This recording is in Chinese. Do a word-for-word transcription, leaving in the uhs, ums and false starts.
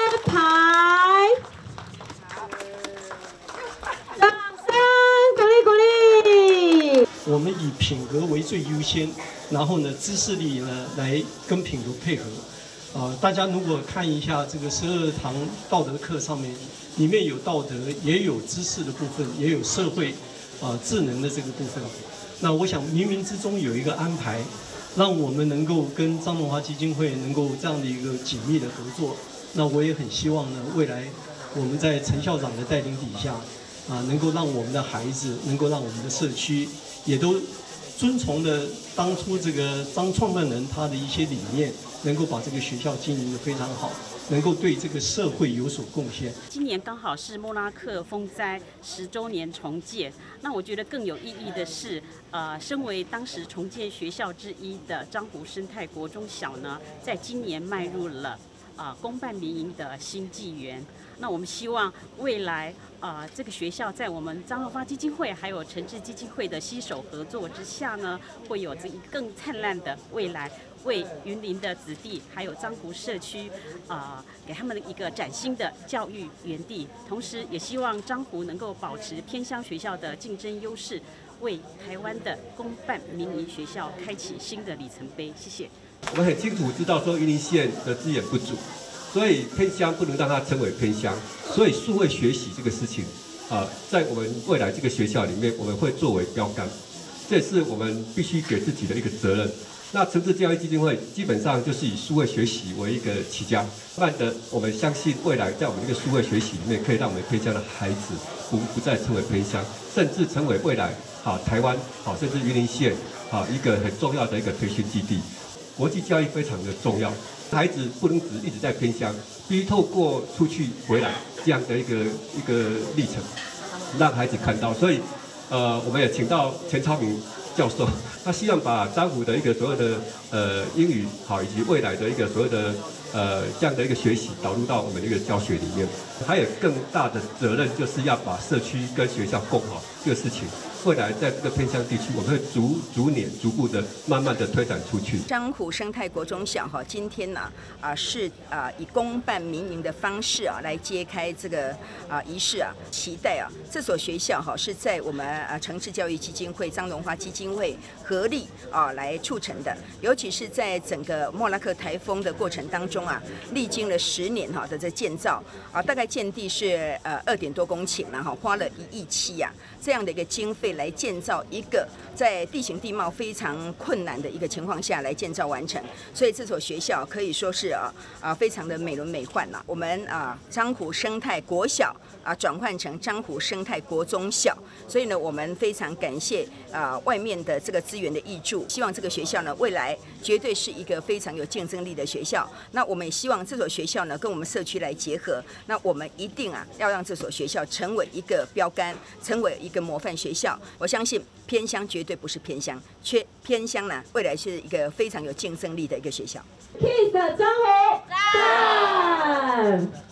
牌，掌声鼓励鼓励。 我们以品格为最优先，然后呢，知识力呢来跟品格配合。啊、呃，大家如果看一下这个十二堂道德课上面，里面有道德，也有知识的部分，也有社会啊、呃、智能的这个部分。那我想冥冥之中有一个安排，让我们能够跟张荣华基金会能够这样的一个紧密的合作。那我也很希望呢，未来我们在陈校长的带领底下，啊，能够让我们的孩子，能够让我们的社区，也都遵从的当初这个张创办人他的一些理念，能够把这个学校经营得非常好，能够对这个社会有所贡献。 今年刚好是莫拉克风灾十周年重建，那我觉得更有意义的是，呃，身为当时重建学校之一的彰湖生态国中小呢，在今年迈入了啊、呃、公办民营的新纪元。那我们希望未来啊、呃、这个学校在我们张荣发基金会还有诚志基金会的携手合作之下呢，会有这一更灿烂的未来。为云林的子弟还有彰湖社区，啊、呃，给他们一个崭新的教育园地，同时也希望彰湖能够保持偏乡学校的竞争优势，为台湾的公办民营学校开启新的里程碑。谢谢。 我们很清楚知道说云林县的资源不足，所以偏乡不能让它成为偏乡，所以数位学习这个事情，啊、呃，在我们未来这个学校里面，我们会作为标杆，这也是我们必须给自己的一个责任。那诚志教育基金会基本上就是以数位学习为一个起家，慢慢的，我们相信未来在我们这个数位学习里面，可以让我们偏乡的孩子不不再成为偏乡，甚至成为未来好台湾好甚至云林县好一个很重要的一个培训基地。国际教育非常的重要，孩子不能只一直在偏乡，必须透过出去回来这样的一个一个历程，让孩子看到。所以，呃，我们也请到钱超明教授，他希望把彰湖的一个所有的呃英语好，以及未来的一个所有的呃这样的一个学习导入到我们的一个教学里面。还有更大的责任，就是要把社区跟学校共好这个事情。未来在这个偏乡地区，我们会逐逐年、逐步的、慢慢的推展出去。 彰湖生态国中小哈，今天呢啊是啊以公办民营的方式啊来揭开这个啊仪式啊，期待啊这所学校哈是在我们啊诚志教育基金会、张荣华基金会合力啊来促成的，尤其是在整个莫拉克台风的过程当中啊，历经了十年哈的这建造啊，大概建地是呃二点多公顷了哈，花了一亿七呀这样的一个经费。来建造一个在地形地貌非常困难的一个情况下来建造完成，所以这所学校可以说是啊啊非常的美轮美奂了。我们啊彰湖生态国小啊转换成彰湖生态国中小，所以呢我们非常感谢啊外面的这个资源的挹注，希望这个学校呢未来绝对是一个非常有竞争力的学校。那我们也希望这所学校呢跟我们社区来结合，那我们一定啊要让这所学校成为一个标杆，成为一个模范学校。我相信偏乡绝对不是偏乡，缺偏乡呢，未来是一个非常有竞争力的一个学校。 Kiss 彰湖赞。